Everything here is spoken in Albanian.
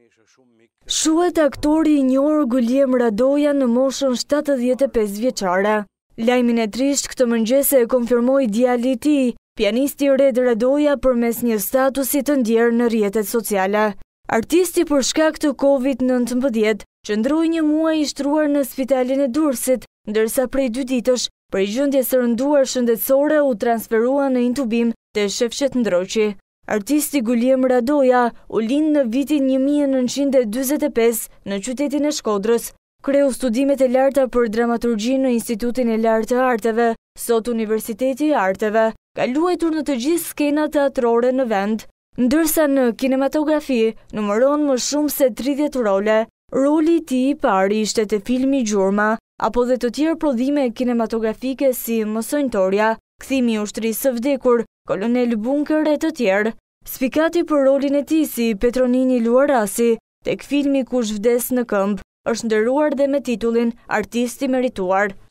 Shuhet aktori i njohur Guljelm Radoja në moshën 75 vjeçare. Lajmin e trisht këtë mëngjes e konfirmoi djali i tij, pianisti Red Radoja përmes një statusi të ndjerë në rrjetet sociale. Artisti për shkak të COVID-19 qëndroi një muaj i shtruar në spitalin e Durrësit, ndërsa prej 2 ditësh prej gjendjes së rënduar shëndetësore u transferua në intubim te Shefqet Ndroqi. Artisti Guljelm Radoja u lind në vitin 1945 në qytetin e Shkodrës. Kreu studimet e larta për dramaturgji në Institutin e Lartë të Arteve, sot Universiteti i Arteve, ka luajtur në të gjithë skenat teatrore në vend, ndërsa në kinematografi numëron më shumë se 30 role. Roli i tij i parë ishte te filmi Gjurma, apo dhe të tjerë prodhime kinematografike si Mësonjtoria, Kthimi i ushtrisë së vdekur, Kolonel Bunker e të tjerë. Spikati për rolin e tij si Petronini Luarasi tek filmi Kush vdes në këmbë është nderuar dhe me titullin Artist i merituar.